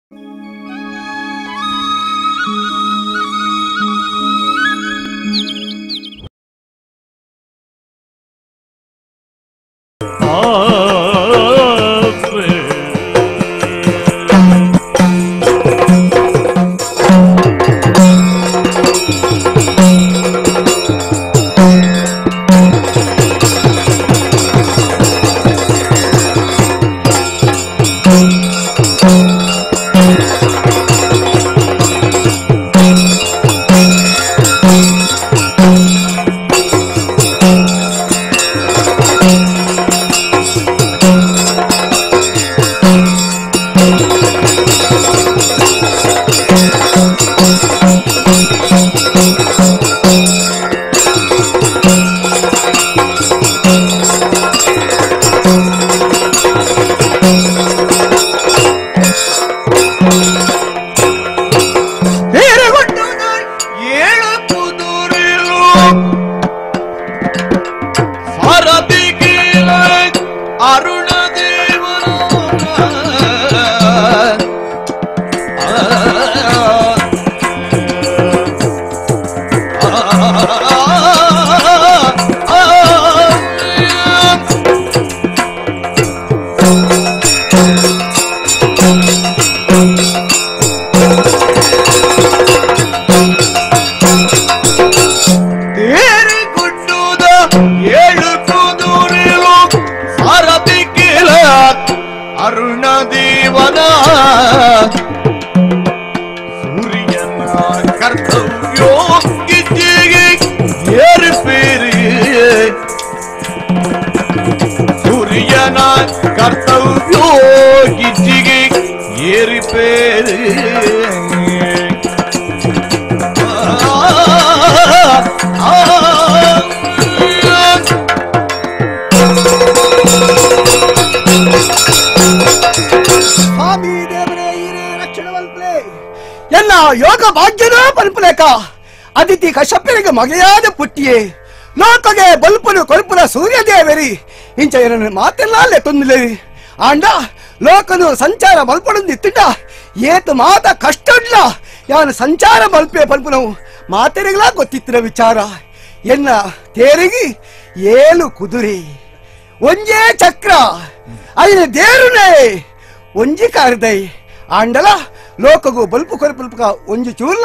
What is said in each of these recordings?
ಯೋಗ ಭಾಗ್ಯದ ಪಲ್ಪಲೇಕ ಅದಿತಿ ಕಶ್ಯಪನಿಗೆ ಮಗೆಯಾದ ಪುಟ್ಟಿಯೇ ಲೋಕಗೆ ಬಲ್ಪುಲು ಕೊಲ್ಪುಲ ಸೂರ್ಯದೇವರಿ ಇಂಚ ಏನನ್ನು ಮಾತೆಲ್ಲ ತೊಂದಿಲೇರಿ ಆಂಡ ಲೋಕನು ಸಂಚಾರ ಮಲ್ಪಡುತ್ತಿಟ್ಟ ಏತು ಮಾತ ಕಷ್ಟಡ್ಲ ಯಾನು ಸಂಚಾರ ಮಲ್ಪೆ ಪಲ್ಪುನವು ಮಾತೆರಿಗಳ ಗೊತ್ತಿತ್ತಿರ ವಿಚಾರ ಎನ್ನ ತೇರಿಗೆ 7 ಕುದುರೆ ಒಂಜೇ ಚಕ್ರ ಐನ ದೇರುನೇ ಒಂಜಿ ಕಾರ್ದೈ ಆಂಡಲ ಲೋಕಗೂ ಬಲ್ಪು ಕೊಲ್ಪುಲ್ಪಕ ಒಂಜಿ ಚೂರ್ಲ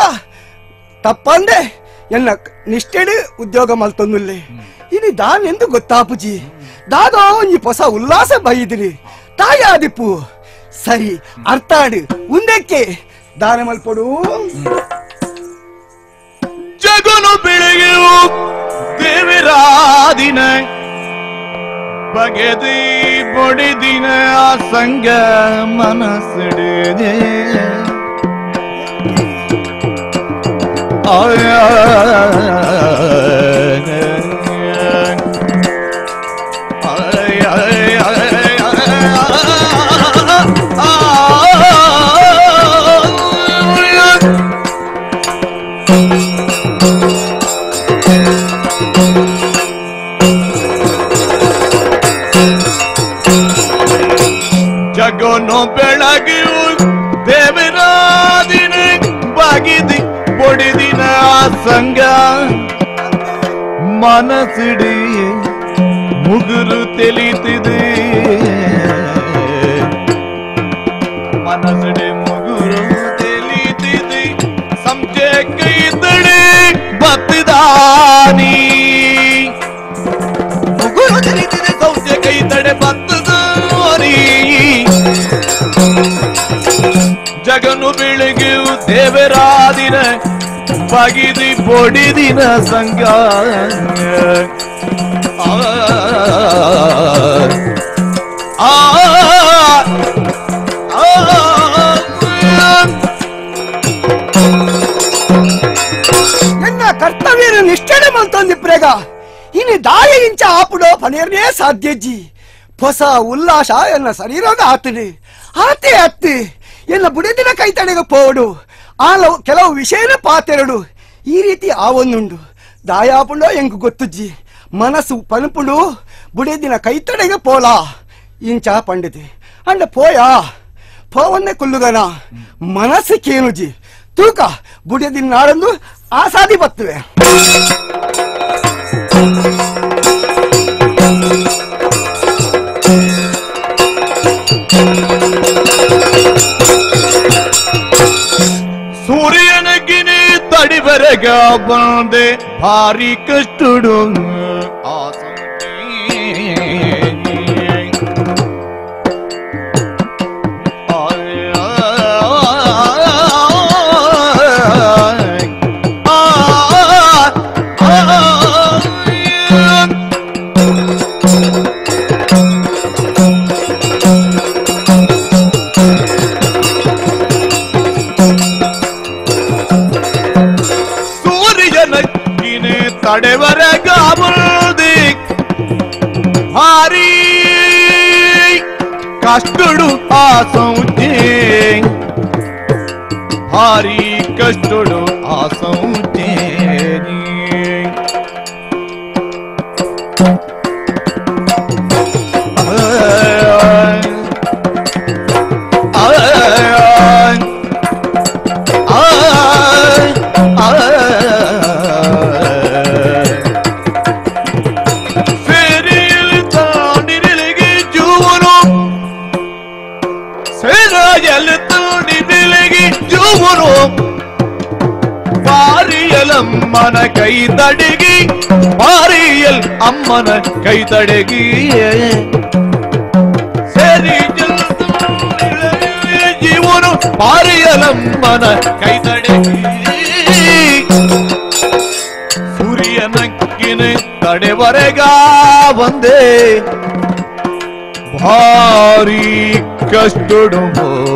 ತಪ್ಪಂದೆ ಎನ್ನ ನಿಷ್ಠೆಡು ಉದ್ಯೋಗ ಮಲ್ತೊಂದುಲ್ಲೆ ಇದು ದಾನೆಂದು ಗೊತ್ತಾಪುಜಿ ದಾದೋ ಒಂಜಿ ಹೊಸ ಉಲ್ಲಾಸ ಬೈದಿರಿ ತಾಯಾದಿಪ್ಪು ಸರಿ ಅರ್ಥಾಡು ಉಂದಕ್ಕೆ ದಾನ ಮಲ್ಪಡು ಜಗನು ಬೆಳಗಿಯು ದೇವರಾದಿನ ಬಗೆದಿ ಬೊಡಿದಿನ ಸಂಗ ಮನಸ್ಸಿಡಿದೆ ಜಗನು ಬೆಳಗಿಯು ದೇವರಾದಿನ ಬಗೆದಿ ಬೊಡಿದಿನ ಸಂಗ ಮನಸ್ಸಿಡಿ ಮುಗುರು ತೆಲಿತಿದೆ ಮನಸ್ಸಿಡಿ ಮುಗುರು ತೆಲಿತಿದೆ ಸಂಜೆ ಕೈ ತಡೆ ಬತ್ತದಾನಿ ಮುಗುರು ತೆಲಿತಿದೆ ಸಂಜೆ ಕೈ ತಡೆ ಬತ್ತದಾನಿ ಜಗನು ಬೆಳಗಿಯು ದೇವರಾದಿನ ಬಗಿದಿ ಬೊಡಿದಿನ ಸಂಗ ಎನ್ನ ಕರ್ತವ್ಯ ನಿಷ್ಠೆ ಮಲ್ತೊಂದಿ ಪ್ರೇಗ ಇನ್ನು ದಾಳಿ ಇಂಚ ಆಪುಡೋ ಪನೇರ್ನೇ ಸಾಧ್ಯಜ್ಜಿ ಹೊಸ ಉಲ್ಲಾಸ ಎನ್ನ ಶರೀರದ ಆತನೆ ಆತೆ ಅತ್ತಿ ಎನ್ನ ಬುಡಿದಿನ ಕೈ ತಡೆಗೆ ಪೋಡು ಕೆಲವು ವಿಷಯನ ಪಾತೆರಡು ಈ ರೀತಿ ಆವೊಂದುಂಡು ದಾಯಾಪುಂಡೋ ಎಂಗ್ ಗೊತ್ತುಜ್ಜಿ ಮನಸ್ಸು ಪನುಪುಂಡು ಬುಡಿದಿನ ಕೈ ತಡೆಗೆ ಪೋಲಾ ಇಂಚ ಪಂಡಿತೆ ಅಂಡ ಪೋವನ್ನೇ ಕೊಲ್ಲುಗನ ಮನಸ್ಸಿಗೇನುಜಿ ತೂಕ ಬುಡಿಯದಿನ ನಾಡಂದು ಆಸಾದಿ ಬತ್ತುವೆ. ಸೂರ್ಯನಗಿನಿ ತಡಿವರೆಗ ಬಂದೆ ಭಾರಿ ಕಷ್ಟುಡು ತಡೆವರೆಗ ಬಂದೆ ಭಾರಿ ಕಷ್ಟುಡು ಆಸೌಚೆ ಭಾರಿ ಕಷ್ಟುಡು ಆಸೌಚೆ ಅಮ್ಮನ ಕೈ ತಡಗಿ ಪಾರಿಯಲ್ ಅಮ್ಮನ ಕೈ ತಡಗಿ ಸೇರಿ ಜೀವನು ಪಾರಿಯಲಮ್ಮನ ಕೈ ತಡಗಿ ಸೂರ್ಯನಕ್ಕಿನ ತಡೆವರೆಗ ಬಂದೆ ಭಾರಿ ಕಷ್ಟುಡು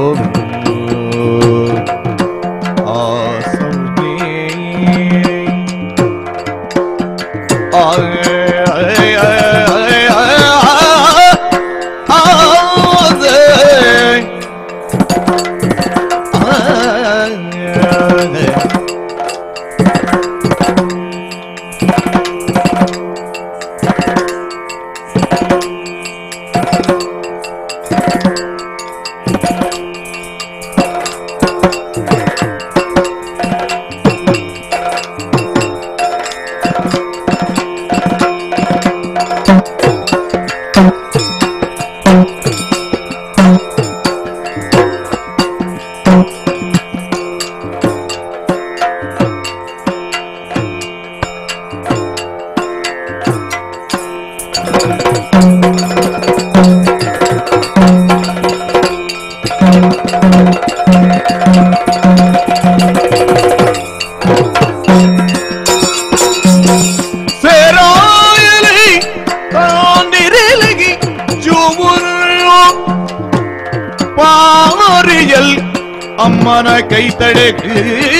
ಅಮ್ಮನ ಕೈ ತಡೆಗಿ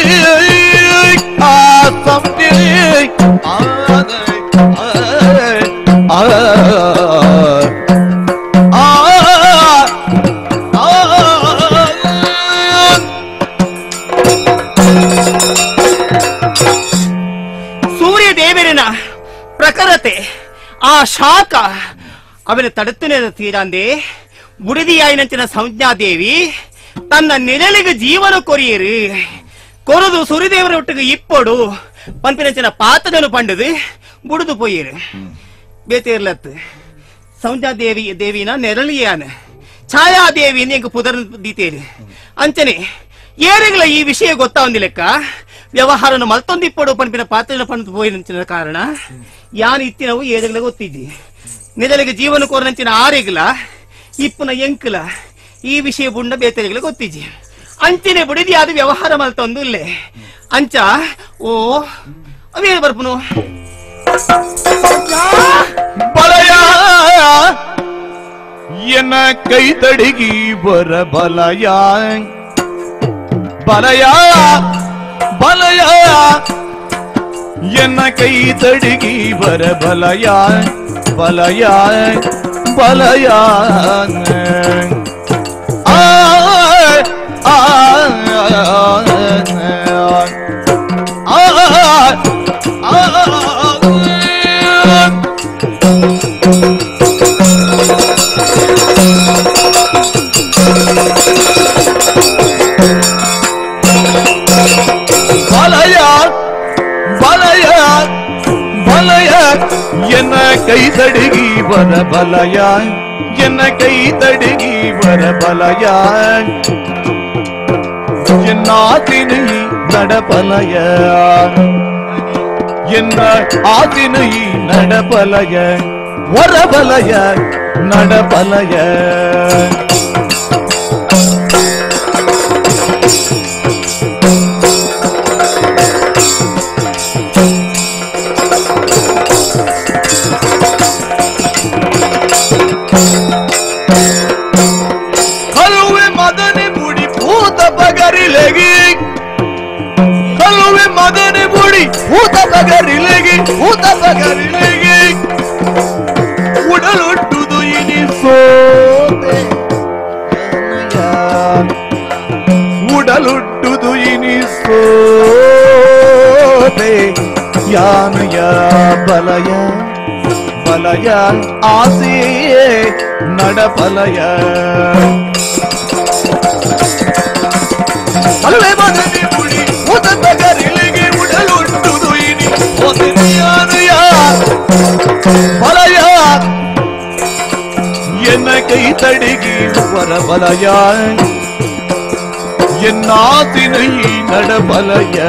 ಸೂರ್ಯ ದೇವರಿನ ಪ್ರಖರತೆ ಆ ಶಾಖ ಅವನ ತಡುತ್ತನೆ ತೀರಂದೆ ಬುಡಿದಿಯಾಯಿನಂಚಿನ ಸಂಜ್ಞಾದೇವಿ ತನ್ನ ನಿழಲಿಗೆ ಜೀವನ ಕೊರಿಯರು ಕೊರದು ಸೂರ್ಯದೇವರ ಒಟ್ಟಿಗೆ ಇಪ್ಪಡು ಪಂಪಿನಂಚಿನ ಪಾತದನು ಪಂಡದು ಬುಡುದು ಪೋಯಿರು ಬೇತೇರ್ಲತ್ ಸಂಜ್ಞಾದೇವಿ ದೇವಿನ ನೆರಳಿಯಾನ ಛಾಯಾದೇವಿ ಎಂಗ ಪುದರ್ ದೀತೇರಿ ಅಂಚನೆ ಏರಿಗಳ ಈ ವಿಷಯ ಗೊತ್ತಾವಂದಿ ಲೆಕ್ಕ ವ್ಯವಹಾರನ ಮಲ್ತೊಂದಿಪ್ಪಡು ಪಂಪಿನ ಪಾತ್ರನ ಪಂಡು ಪೋಯಿನ ಕಾರಣ ಯಾನ್ ಇತ್ತಿನವು ಏರಿಗಳ ಗೊತ್ತಿದ್ದಿ ನಿழಲಿಗೆ ಜೀವನ ಕೋರನಂಚಿನ ಆರೆಗ್ಲ ಇಪ್ಪುನ ಎಂಕಲ ಈ ವಿಷಯ ಬುಂಡ ಬೇತರಿಗಳು ಗೊತ್ತಿಜ್ಜಿ ಅಂಚಿನ ಬುಡಿದಿ ಅದು ವ್ಯವಹಾರ ಮಲ್ತೊಂದು ಇಲ್ಲೇ ಅಂಚ ಓ ಅವೇ ಬರ್ಪುನು ಬಲಯ ಎನ್ನ ಕೈ ತಡಗಿ ಬರ ಬಲಯ ಬಲಯ ಬಲಯ ಎನ್ನ ಕೈ ತಡಗಿ ಬರ ಬಲಯ ಬಲಯ ಬಲಯ ಕೈ ತಡಿಗಿ ಬರಬಲಯ ಎನ್ನ ಕೈ ತಡಿಗಿ ಬರಬಲಯ ಎನ್ನಾತಿನಿ ನಡಬಲಯ ಎನ್ನ ಆತಿನಿ ನಡಬಲಯ ವರಬಲಯ ನಡಬಲಯ ಕಲುವೆ ಮದನೆ ಬುಡಿ ಭೂತ ಬಗರಿಲೆಗಿ ಭೂತ ಬಗರಿಲೆಗಿ ಉಡಲೊಟ್ಟುದು ಇನಿಸೋದೆ ಉಡಲೊಟ್ಟುದು ಇನಿಸೋದೆ ಯಾನಯ ಬಲಯ ಬಲಯ ಆಸೆಯೇ ನಡಬಲಯ ಕಲುವೆ ಮದನೆ ಬುಡಿ ಭೂತ ಬಗರಿಲೆಗಿ ಉಡಲೊಟ್ಟುದು ಇನಿಸೋದೆ ಯಾನಯ ಬಲಯ ಎನ್ನ ಕೈ ತಡಿಗಿ ವರಬಲಯ ಎನ್ನಾತಿನ ಈ ನಡಬಲಯ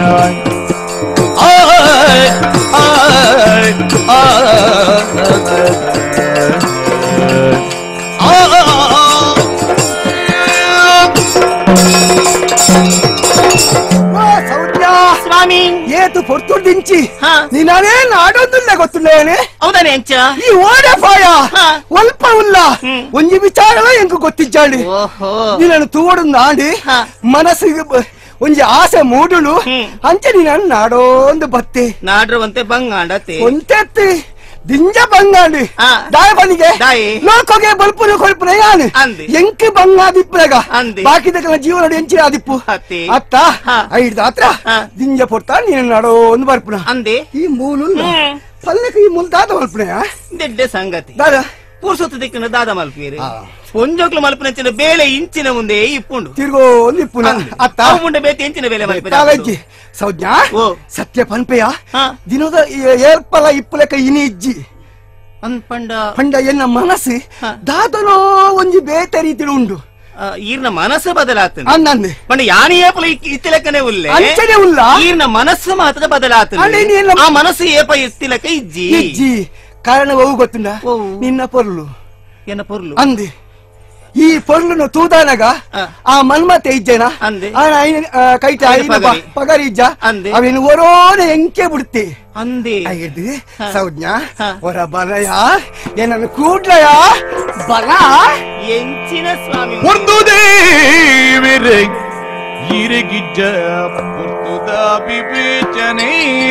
స్వామి ఏతు పొర్తుడించి హా. నిన్ననే నాడొందుల్లే ಗೊತ್ತುಳ್ಳೇನೆ ಹೌದಾನೆ ಅಂಚ ಈ ಓಡಫಾಯ ಹಾ. ಒಲ್ಪ ಉಲ್ಲ ಒಂಜಿ ವಿಚಾರಲ ಎಂಕು ಗೊತ್ತಿಜ್ಜಾಂಡಿ ಓಹೋ ನಿನ್ನನ್ನು ತೂವಡು ನಾಂಡಿ ಹಾ. ಮನಸ್ಸಿಗೆ ಒಂಜಿ ಆಸೆ ಮೂಡುಲು ಅಂಚೆ ನೀನು ನಾಡೋಂದು ಬತ್ತಿ ನಾಡ್ರುವಂತೆ ಬಂಗಾಂಡತೆ ಒಂತೆತ್ತಿ ದಿಂಜ ಬಂಗಾಂಡಿ ಹಾ. ದಾಯ ಬನಿಗೆ ದಾಯಿ. ಲೋಕೋಗೆ ಬಲ್ಪುನ ಕೊಲ್ಪುನ ಯಾನು ಅಂದಿ. ಎಂಕಿ ಬಂಗಾದಿಪ್ಪುನಗ ಅಂದಿ. ಬಾಕಿದ ಜೀವನ ಎಂಚಿ ಆದಿಪ್ಪು ಅತ್ತಿ. ಅತ್ತ ಹಾ. ಐದು ದಾತ್ರ ಹಾ. ದಿಂಜ ಪೊರ್ತಾ ನೀನು ನಾಡೋ ಒಂದು ಬರ್ಪುನ ಅಂದೆ ಈ ಮೂಲು ಪಲ್ಲಕ್ಕೆ ಈ ಮೂಲ ದಾದ ಮಲ್ಪುನ ದೆಡ್ಡೆ ಸಂಗತಿ ದಾದ ಪುರ್ಸೊತ್ತು ದಿಕ್ಕಿನ ದಾದ ಮಲ್ಪೀರಿ ಹಾ. ಒಂಜೋಕ್ಲು ಮಲ್ಪನಂಚಿನ ಬೇಲೆ ಇಂಚಿನ ಮುಂದೆ ಇಪ್ಪುಂಡು ತಿರ್ಗೋ ಒಂದು ಇಪ್ಪುನ ಅತ್ತ ಅವು ಮುಂಡೆ ಬೇತೆ ಇಂಚಿನ ಬೇಲೆ ತಾವೆಜ್ಜಿ ಸೌಜ್ಞ ಓ. ಸತ್ಯ ಪನ್ಪೆಯ ಹಾ. ದಿನದ ಏರ್ಪಲ ಇಪ್ಪಲಕ ಇನಿ ಇಜ್ಜಿ ಅನ್ಪಂಡ ಪಂಡ ಎನ್ನ ಮನಸ್ಸು ಹಾ. ದಾದನೋ ಒಂಜಿ ಬೇತೆ ರೀತಿಲು ಉಂಡು ಈರ್ನ ಮನಸ್ಸು ಬದಲಾತಂದೆ ಅನ್ನಂದೆ ಪಂಡ ಯಾನಿಯೇಪಲ ಇತ್ತಿಲಕನೆ ಉಲ್ಲೆ ಅಂಚನೆ ಉಲ್ಲ ಈರ್ನ ಮನಸ್ಸು ಮಾತ್ರ ಅಡೆ ಬದಲಾತಂದೆ ನೀನು- ಆ ಮನಸ್ಸು ಏಪ ಇತ್ತಿಲಕ ಇಜ್ಜಿ ಇಜ್ಜಿ ಕಾರಣ ಅವು ಗೊತ್ತುಂಡ ಓವು. ನಿನ್ನ ಪೊರ್ಲು ಎನ್ನ ಪೊರ್ಲು ಅಂದೆ ಈ ಪೊರ್ಲುನು ತೂದಾನಗ ಆ. ಆ ಮನ್ಮತೆ ಇಜ್ಜೇನ ಅಂದೆ. ಕೈಟ ಐನ ಪಗರಿ. ಪಗರಿ ಇಜ್ಜ ಅಂದೆ. ಅವೇನು ಒರೋನ ಎಂಕೆ ಬಿಡುತ್ತೆ ಅಂದೆ ಆಗಿದ್ದು ಹಾ. ಸೌಜ್ಞ ಹಾ. ಹೊರ ಬಲಯ ಏನನ್ನು ಕೂಡ್ಲಯ ಬಲ ಎಂಚಿನ ಸ್ವಾಮಿ ಒಂದು ದೇವಿರೆ ಇರಗಿಜ್ಜ ಪೊರ್ತುದ ವಿವೇಚನೆ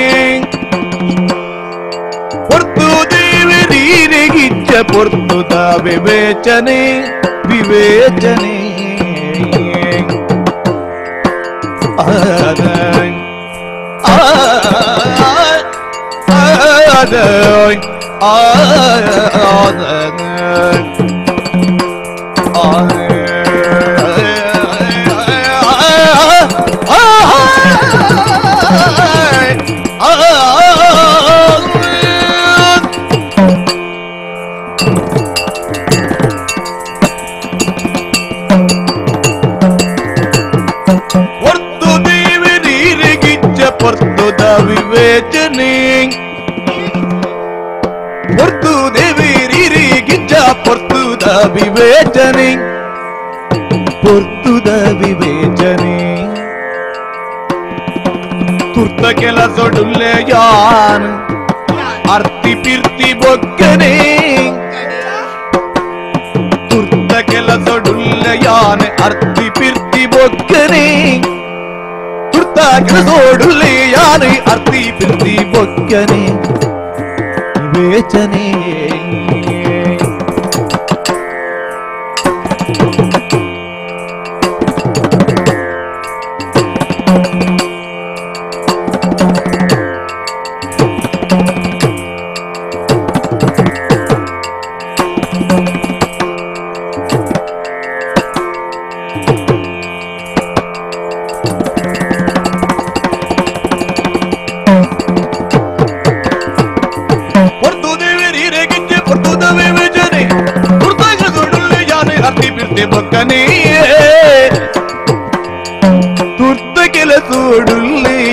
ಪೊರ್ತು ದೇವಿರೀರೆಗಿಜ್ಜ ಪೊರ್ತುದ ವಿವೇಚನೆ ವಿವೇಚನೆ ಪೊರ್ತು ದೇವರೀರೆಗಿಜ್ಜ ಪೊರ್ತುದ ವಿವೇಚನೆ ಪೊರ್ತು ದೇವರೀರೆಗಿಜ್ಜ ಪೊರ್ತುದ ವಿವೇಚನೆ ಪೊರ್ತುದ ವಿವೇಚನೆ ತುರ್ತ ಕೆಲಸೊಡುಲ್ಲೆ ಯಾನ್ ಅರ್ತಿ ಪಿರ್ತಿ ಬೊಕ್ಕನೆ ತುರ್ತ ಕೆಲಸೊಡುಲ್ಲೆ ಯಾನ್ ಅರ್ತಿ ಪಿರ್ತಿ ಬೊಕ್ಕನೆ ತುರ್ತ ಕೆಲಸೊಡುಲ್ಲೆ ಯಾನ್ ಅರ್ತಿ ಪಿರ್ತಿ ಬೊಕ್ಕನೆ ವಿವೇಚನೆ ಪೊರ್ತು ದೇವರಿ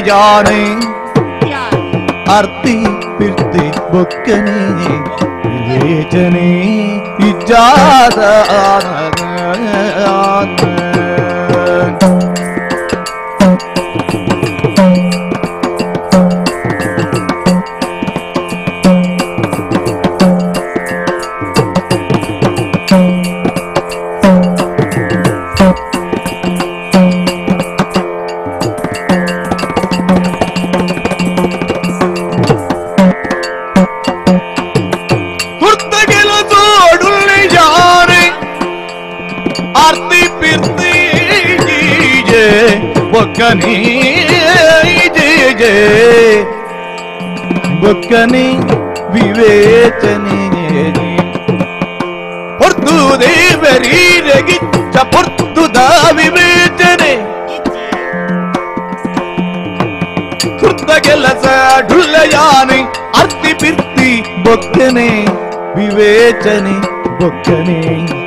யானை அர்த்தி பிர்த்தி பொக்கனே விவேச்சனே இஜாத ಬೊಕ್ಕನಿ ಬೊಕ್ಕನಿ ವಿವೇಚನೆ ಪೊರ್ತು ದೇವರೀರಗಿ ಚಪೊರ್ತುದ ವಿವೇಚನೆ ಕೃತ ಕೆಲಸ ಢುಲ್ಲಯಾನೆ ಅರ್ತಿ ಪಿರ್ತಿ ಬೊಕ್ಕನೆ ವಿವೇಚನೆ ಬೊಕ್ಕನೆ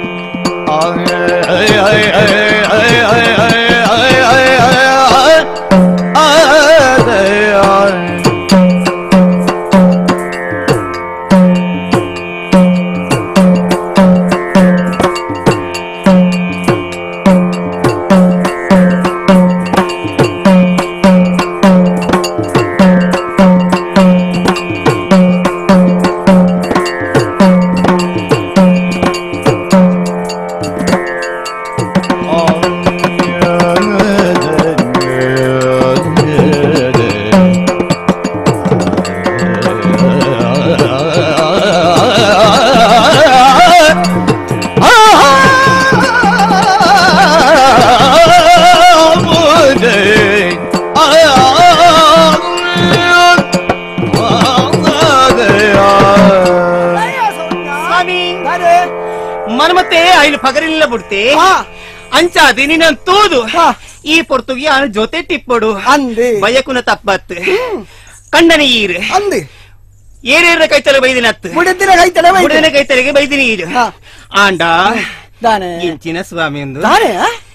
ಪಗರಿಲ್ಲ ಬಿಡ್ತೆ ಅಂಚಾದಿ ನಿನ್ನ ತೂದು ಈ ಪೊರ್ತುಗಿ ಅವನ ಜೊತೆ ಟಿಪ್ಪಡು ಅಂದೆ ಬಯಕುನ ತಪ್ಪತ್ತು ಕಂಡನಿ ಈರು ಅಂದೆ ಏರೇರ ಕೈತಲೆ ಬೈದಿನತ್ತು ಮುಡಿದಿನ ಕೈತಲೆಗೆ ಬೈದಿನಿ ಈರು ಆಂಡ ದಾನೆ ಇಂಚಿನ ಸ್ವಾಮಿ ಎಂದು ದಾನೆ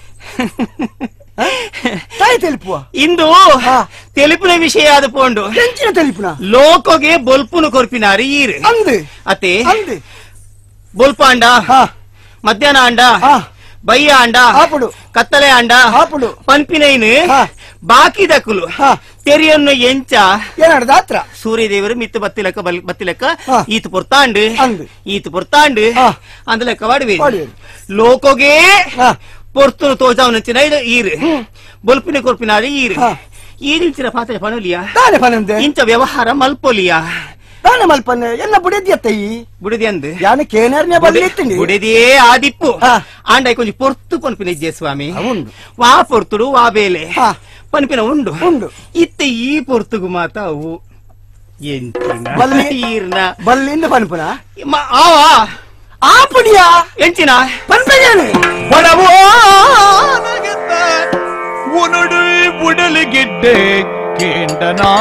తెలుపు ఇందు తెలుపున విషయాదు పోండు ఎంచిన తెలుపున లోకోగే బొల్పును కొర్పినారు ఈరు అంది అతే అంది బొల్పు అండ మధ్యాహ్న అండ బయ్య అండ అప్పుడు కత్తలే అండ అప్పుడు ಪನ್ಪಿನೈನು ಬಾಕಿ ದಕ್ಕಲು ತೆರಿಯನ್ನು ಎಂಚ ಏನಾಡ ದಾತ್ರ ಸೂರ್ಯದೇವರು ಮಿತ್ತು ಬತ್ತಿಲೆಕ್ಕ ಈತ ಪುರ್ತಾಂಡು ಈತ ಪುರ್ತಾಂಡು ಅಂದ ಲೆಕ್ಕ ವಾಡುವೆ ಲೋಕೋಗೆ ಪೊರ್ತುನು ತೋಜಾವನಂಚಿನ ಈರು ಬೊಲ್ಪಿನ ಕೊರ್ಪಿನಾರು ಈರು ಈರಿಂಚಿನ ಪಾತ್ರ ಪನುಲಿಯಾ ಇಂಚ ವ್ಯವಹಾರ ಮಲ್ಪೊಲಿಯಾ ತಾನೆ ಮಲ್ಪನೆ ಎಲ್ಲ ಬುಡಿದಿ ಅತ್ತಯಿ ಬುಡಿದಿ ಅಂದು ಯಾನ ಕೇನರ್ನೆ ಬಲ್ಲಿತ್ತಿನಿ ಬುಡಿದಿಯೇ ಆದಿಪ್ಪು ಆಂಡೈ ಕೊಂಚ ಪೊರ್ತು ಪನ್ಪಿನಿಜ್ಜೆ ಸ್ವಾಮಿ ವಾ ಪೊರ್ತುಡು ವಾ ಬೇಲೆ ಪನ್ಪಿನ ಉಂಡು ಉಂಡು ಇತ್ತೆ ಈ ಪೊರ್ತುಗು ಮಾತ ಅವು ಎಂಚಿನ ಈರ್ನ ಬಲ್ಲಿಂದ ಪನ್ಪುನ ಆವಾ ಆ ಪುಡಿಯಾ ಎಂಚಿನ ಪನ್ಪೆಗೇನೆ ಬಡವೋ ನಗತ್ತ ಉನುಡು ಬುಡಲಿಗಿಡ್ಡೆ ಕೇಂಡನಾ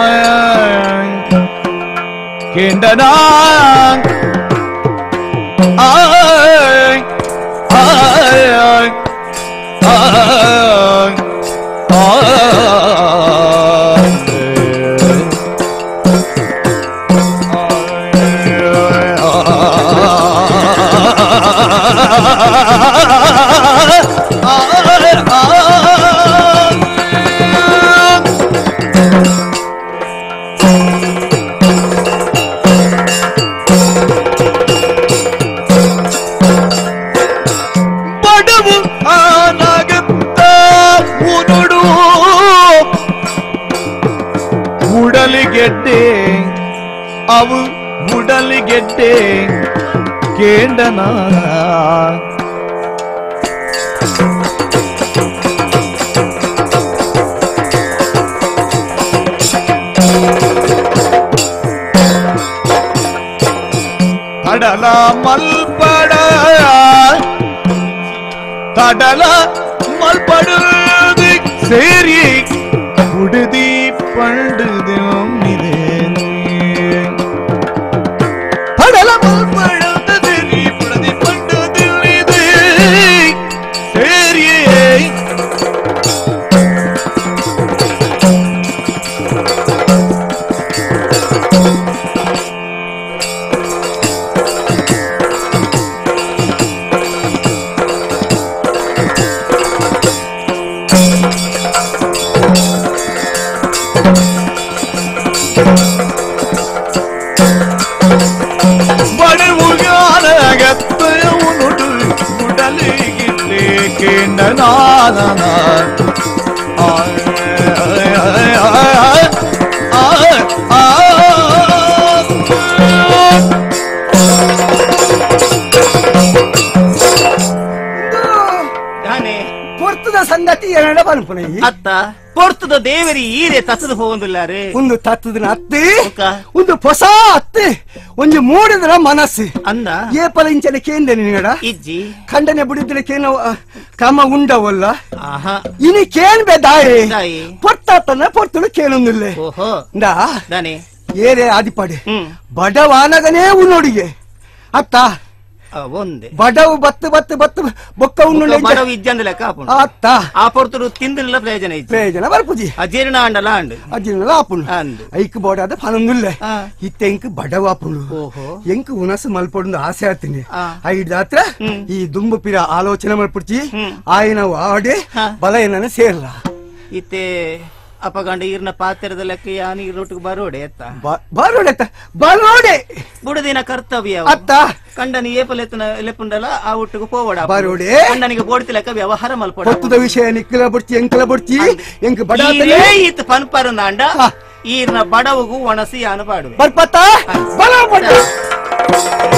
ಕೇಂಡನಾ ಆಯ್ ಆಯ್ ಆಯ್ ಉಡಲಿಗೆಡ್ಡೆ ಅವು ಉಡಲಿಗೆಡ್ಡೆ ಕೇಂಡನ ತಡಲ ಮಲ್ಪಡ ತಡಲ ಮಲ್ಪಡು ಸೇರಿ ಉಡುದಿ ಪಂಡುದಿದೆ ತಡಲ ಮಲ್ಪಡ ಸೇರಿ ಉಡುದಿ ಪಂಡುದಿದೆ ಸೇರಿಯೇ ಪೊರ್ತದ ಸಂಗತಿ ಏನಡ ಬನ್ಪುನ ಅತ್ತ ಪೊರ್ತದ ದೇವರಿ ಈರೆ ತತ್ತದ ಹೋಗಂದಿಲ್ಲಾರೆ ಒಂದು ತತ್ತದ ಅತ್ತೆ ಒಕ್ಕ. ಒಂದು ಹೊಸ ಅತ್ತೆ ಒಂದು ಮೂಡಿದ್ರ ಮನಸ್ಸು ಅಂದ ಏಪಲ ಇಂಚನೆ ಕೇಂದ್ರ ನಿನಗಡ ಇಜ್ಜಿ ಖಂಡನೆ ಬಿಡಿದ್ರೆ ಕೇನ ಕ್ರಮ ಉಂಡವಲ್ಲ ಆಹಾ ಇನಿ ಕೇನ್ ಬೇದಾಯಿ ದಾಯಿ. ಪೊರ್ತನ ಪೊರ್ತಲು ಕೇಳೊಂದಿಲ್ಲ ಓಹೋ ನಾ ದಾನೆ ಏರೆ ಆದಿಪಾಡೆ ಹ್ಮ್ ಬಡವಾನಗನೇ ಉನ್ನೋಡಿಗೆ ಅತ್ತ ಒಂದೇ ಬಡವು ಬತ್ತು ಬೊಕ್ಕ ಉಣ್ಣುಂಡೆ ಬಡವ ಇಜ್ಜಂದ ಲೆಕ್ಕ ಆಪುಂಡು. ಅತ್ತ ಆ ಪೊರ್ತರು ತಿಂದಿಲ್ಲ ಪ್ರಯೋಜನ ಇಜ್ಜಿ ಪ್ರಯೋಜನ ಬರ್ಪುಜಿ ಅಜೀರ್ಣ ಅಂಡಲ ಅಂಡು ಅದಿನಲ್ಲ ಆಪುಂಡು ಅಂದು ಐಕ್ ಬೋಡಾದ ಫಲಂದುಲ್ಲೆ ಆ. ಇತ್ತೆಂಕ್ ಬಡವಾಪುಂಡು ಓಹೋ ಎಂಕ್ ಉನಸು ಮಲ್ಪೊಂದು ಆಸೆ ಆತೀನಿ ಆ. ಐದಾತ್ರ ಈ ದುಂಬು ಪಿರ ಆಲೋಚನೆ ಮಲ್ಪುಡ್ಚಿ ಹ್ಮ್. ಆಯ್ನ ವಾಡೆ ಹಾ. ಬಲ ಏನನ್ನ ಸೇರ್ಲ ಇತ್ತೆ ಅಪಗಂಡ ಈರ್ನ ಪಾತ್ರದ ಲೆಕ್ಕ ಯಾನ ಈರ್ನೊಟ್ಟಿಗೆ ಬರೋಡೆ ಎತ್ತ ಬರೋಡೆ ಬರೋಡೆ ಬುಡದಿನ ಕರ್ತವ್ಯ ಅತ್ತ ಕಂಡನಿ ಏಪಲೆತ್ತನ ಲೆಪ್ಪುಂಡಲ ಆ ಒಟ್ಟಿಗೆ ಪೋವಡ ಬರೋಡೆ ಕಂಡನಿಗೆ ಬೋಡ್ತಿ ಲೆಕ್ಕ ವ್ಯವಹಾರ ಮಲ್ಪಡ ಹೊತ್ತದ ವಿಷಯ ನಿಕ್ಕಲ ಬಡ್ತಿ ಎಂಕಲ ಬಡ್ತಿ ಎಂಕ್ ಬಡ ಇತ್ತು ಪನ್ಪರನ ಅಂಡ ಈರ್ನ ಬಡವಗೂ ಒಣಸಿ ಅನುಪಾಡು ಬರ್ಪತ್ತ ಬಲ ಬಡ